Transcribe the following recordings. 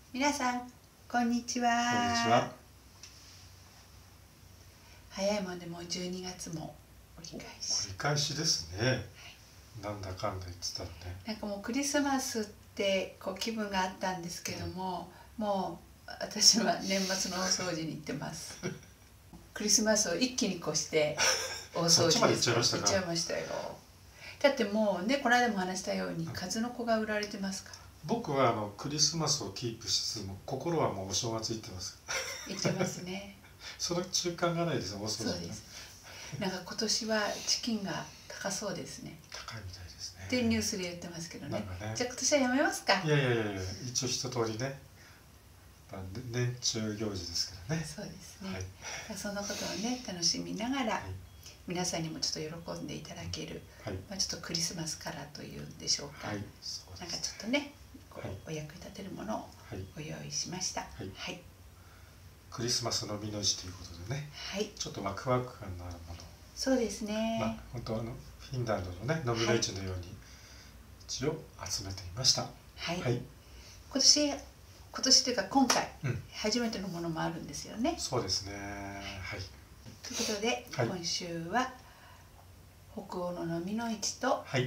皆さんこんにちは。 こんにちは。 早いもんでもう12月も折り返しですね。なんだかんだ言ってたらね。 なんかもうクリスマスってこう気分があったんですけども、もう私は年末の大掃除に行ってますクリスマスを一気に越して大掃除そっちまで行っちゃいましたか。 行っちゃいましたよ。だってもうね、この間も話したように数の子が売られてますから。 僕はクリスマスをキープしつつも心はもうお正月行ってます。 行ってますねその中間がないですよ、大掃除。 そうです。なんか今年はチキンが高そうですね。 高いみたいですね。 ってニュースで言ってますけどね。 ね、 じゃあ今年はやめますか。 いや一応一通りね、年中行事ですからね。 そうですね、 はい、 そのことをね楽しみながら、 はい、 皆さんにもちょっと喜んでいただける、 はい、 ちょっとクリスマスカラーというんでしょうか、 はい、 なんかちょっとねこう、 はい、 お役に立てるものをご用意しました。はい、はい、 クリスマスのみの市ということでね、 はい、 ちょっとワクワク感のあるものを、 そうですね、 本当フィンランドのね飲みの市のように一応集めていました。 はい、 はい、 今年というか今回、 うん、 初めてのものもあるんですよね。 そうですね。はい。 ということで、 はい、 今週は北欧の飲みの市と、 はい、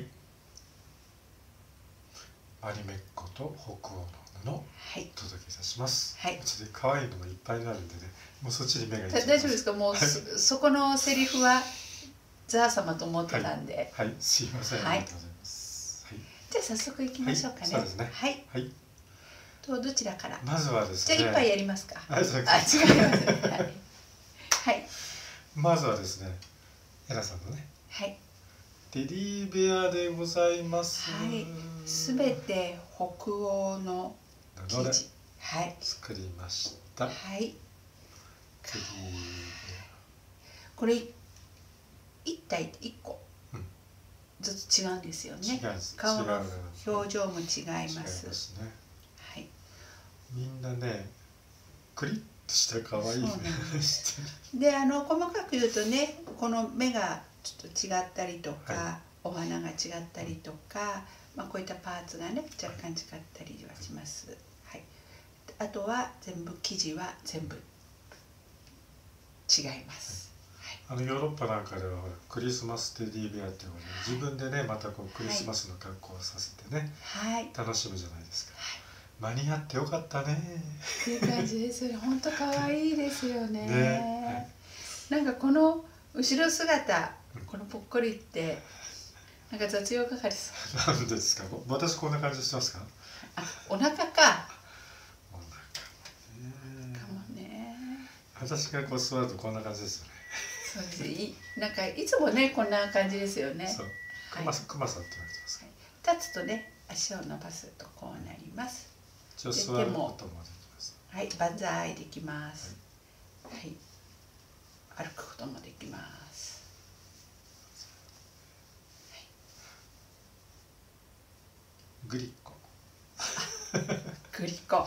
マリメッコと北欧の布をお届けいたします。はい。ちょっと可愛いのもいっぱいになるんでね、もうそっちに目がいっちゃいます。 大丈夫ですか。もう、はい、そこのセリフはザー様と思ってたんで。 はい、はい、すいません。ありがとうございます。はい。 じゃあ早速行きましょうかね。 そうですね。 はい。 はい。 どちらから。 まずはですね。 じゃあ一杯やりますか。 あ、違います。 はい。 まずはですね、エラさんのね。 はい。 テディベアでございます。 はい。すべて北欧の生地。はい。 作りました。はい。テディベア。これ一体一個ずつ違うんですよね。 違います。 顔の表情も違います。 ね。 はい。 みんなね、クリッとした可愛いね。 で、細かく言うとね、この目がちょっと違ったりとか、はい、お花が違ったりとか、こういったパーツがね若干違ったりはします。はい。あとは全部生地は全部違います。 ヨーロッパなんかではクリスマステディベアっていうので、自分でねまたこうクリスマスの格好をさせてね、はい、楽しむじゃないですか。間に合ってよかったねっていう感じですよね。本当可愛いですよね。ね、なんかこの後ろ姿、このぽっこりってなんか雑用かかりそう。 なんですか。私こんな感じしてますか。 あ、お腹か。 お腹ね。 かもね。 私がこう座るとこんな感じですよね。 そうです。なんかいつもねこんな感じですよね。 そう。クマさんって言われてますか。 立つとね足を伸ばすとこうなります。 座ることもできます。 はい、万歳できます。はい。歩くこともできます。 グリコ。 グリコ。はい、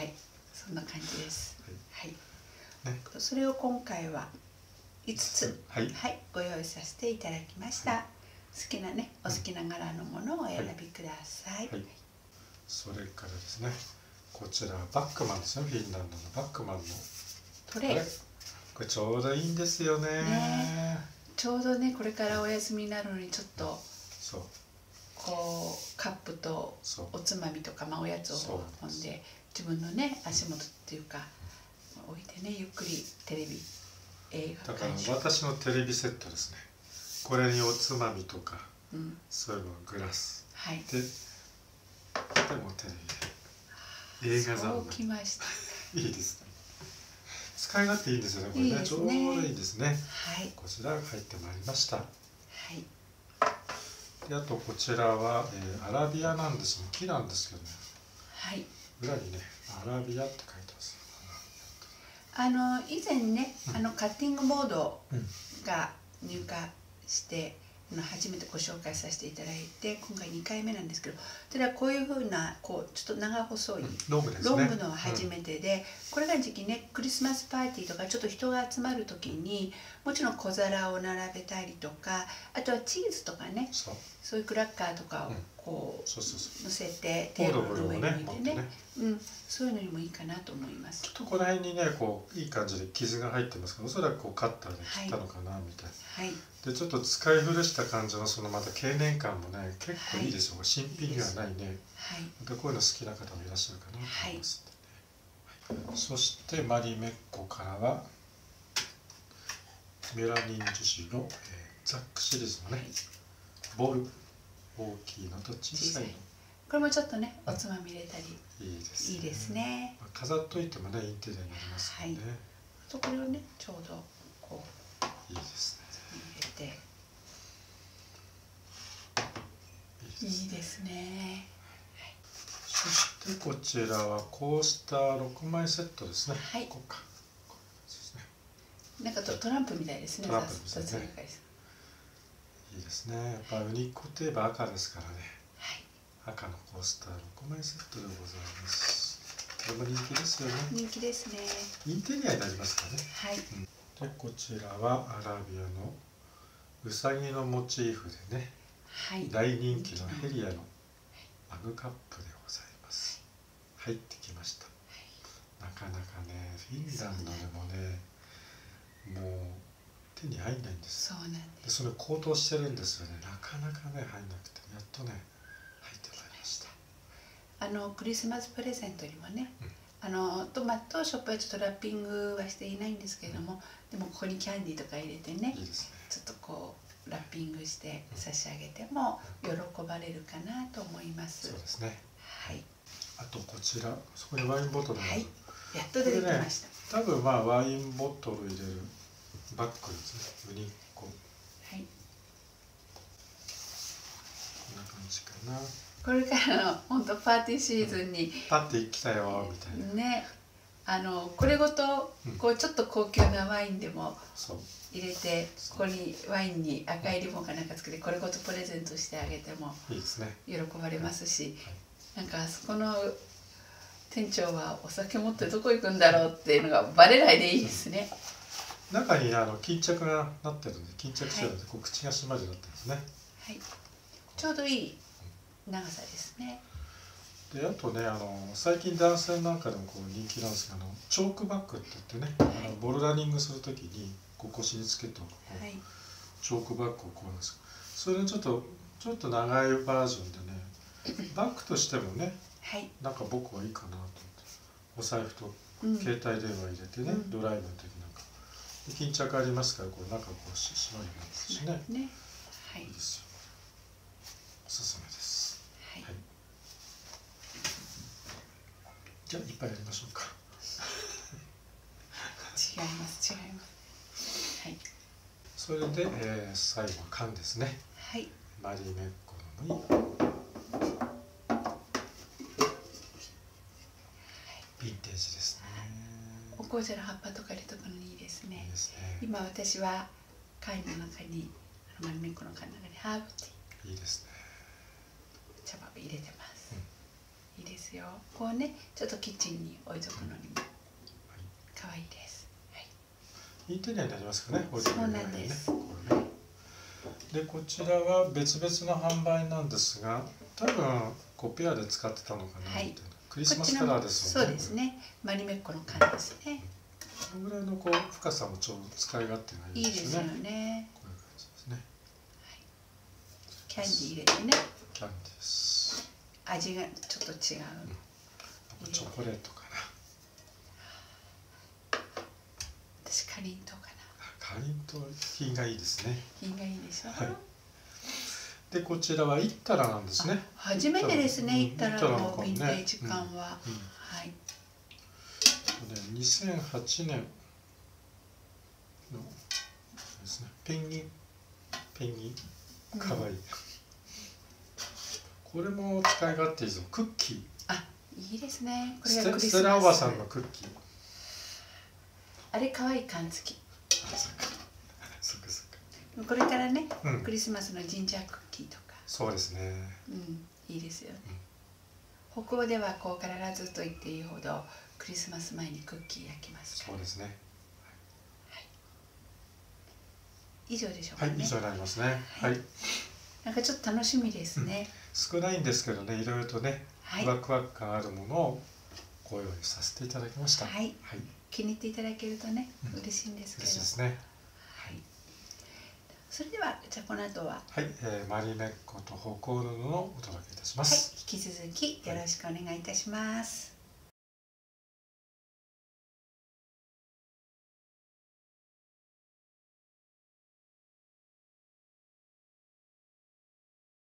そんな感じです。はい。ね、それを今回は5つ、はい、ご用意させていただきました。好きなね、お好きな柄のものをお選びください。 それからですね、こちらバックマンですね。フィンランドのバックマンのトレイ。 これちょうどいいんですよね。 ちょうどねこれからお休みになるのにちょっとそうこうカップとおつまみとかおやつを運んで自分のね足元っていうか置いてねゆっくりテレビ映画だから私のテレビセットですね。これにおつまみとか、そういうのグラス、でもテレビ映画そうきました。 いいですね。使い勝手いいんですよね。これねちょうどいいですね。はい。こちらが入ってまいりました。はい。であとこちらはアラビアなんですね。木なんですけどね。はい。裏にねアラビアって書いてます。 以前ねカッティングボードが入荷して初めてご紹介させていただいて今回2回目なんですけど、それはこういうふうなちょっと長細いロングの初めてで、これが時期ねクリスマスパーティーとかちょっと人が集まる時にもちろん小皿を並べたりとか、あとはチーズとかねそういうクラッカーとかをこう乗せてテーブルの上に置いてね、そういうのにもいいかなと思います。 ちょっとこの辺にねこういい感じで傷が入ってますから、おそらくこうカッターで切ったのかなみたいな、でちょっと使い古した感じのそのまた経年感もね結構いいですよ、新品にはないね。またこういうの好きな方もいらっしゃるかなと思います。そしてマリメッコからはメラニン樹脂の、ザックシリーズのね、ボール、大きいのと小さいの、 これもちょっとねおつまみ入れたりいいですね。 飾っといてもねインテリアになりますよね。 これをねちょうどこういいですね。 入れていいですね。 そしてこちらはコースター6枚セットですね。こうか。 なんかトランプみたいですね。 トランプですね。いいですね。やっぱウニッコといえば赤ですからね。赤のコースター6枚セットでございます。これも人気ですよね。 人気ですね。 インテリアになりますからね。でこちらはアラビアのウサギのモチーフでね、大人気のヘリアのマグカップでございます。入ってきました。なかなかねフィンランドでもねもう手に入んないんです。 そうなんです。 それ高騰してるんですよね。なかなかね入んなくて、やっとね入ってまいりました。 クリスマスプレゼントにもね、トマトショップはちょっとラッピングはしていないんですけれども、でもここにキャンディーとか入れてね、ちょっとこうラッピングして差し上げても喜ばれるかなと思います。 そうですね。あとこちら、そこにワインボトルがある。 やっと出てきました。 多分まあワインボトル入れるバッグですね。ウニッコ。こんな感じかな。 これからの本当パーティーシーズンにパッて来たよみたいなね、これごとこうちょっと高級なワインでも入れて、ここにワインに赤いリボンかなんかつけてこれごとプレゼントしてあげても喜ばれますし、なんかそこの店長はお酒持ってどこ行くんだろうっていうのがバレないでいいですね。 中に巾着がなってるんで、巾着してるんでこう口が閉まるようになってますね。 ちょうどいい長さですね。 であとね最近男性なんかでもこう人気なんですけど、チョークバッグって言ってね、ボルダリングするときにこう腰につけておくチョークバッグをこうなんですけど、それのちょっと長いバージョンでね、バッグとしてもね、なんか僕はいいかなと思って、お財布と携帯電話入れてね、ドライブの時なんか巾着ありますから、こう中こう閉まるようになってるしね、いいですよ。おすすめです。じゃあいっぱいやりましょうか。 違います。 それで、最後は缶ですね。マリメッコのヴィンテージですね。 お紅茶の葉っぱとか入れとくのにいいですね。今私は缶の中にマリメッコの缶の中にハーブティー、 いいですね。 茶葉を入れてます。いいですよ。こうね、ちょっとキッチンに置いとくのにも可愛いです。 インテリアになりますかね。 そうなんです。 でこちらは別々の販売なんですが、多分こうペアで使ってたのかなみたいな。クリスマスカラーですよね。そうですね。マリメッコの缶ですね。 このぐらいのこう深さもちょうど使い勝手がいいですよね。 いいですよね。 こういう感じですね。 キャンディー入れてね。 キャンディーです。 味がちょっと違う。 チョコレートかな。 私かりんとうかな。 かりんとう品がいいですね。 品がいいでしょ。 でこちらはイッタラなんですね。 初めてですね、イッタラのヴィンテージ缶は。 2008年のですね。ペンギンかわいい。これも使い勝手いいぞ。クッキー。 いいですね。これがクリスマス。ステラおばさんのクッキー。 あれ可愛い缶付き。 そっか。 これからね、クリスマスのジンジャークッキーとか。 そうですね。 いいですよね。北欧ではこうからずと言っていいほどクリスマス前にクッキー焼きますから。 そうですね。 以上でしょうかね。 以上になりますね。 なんかちょっと楽しみですね。 少ないんですけどね、いろいろとね、ワクワク感あるものをご用意させていただきました。 はい、気に入っていただけるとね、嬉しいんですけど。 嬉しいですね。 はい。それでは、じゃあこの後は、 はい、マリメッコとホコールのをお届けいたします。 はい、引き続きよろしくお願いいたします。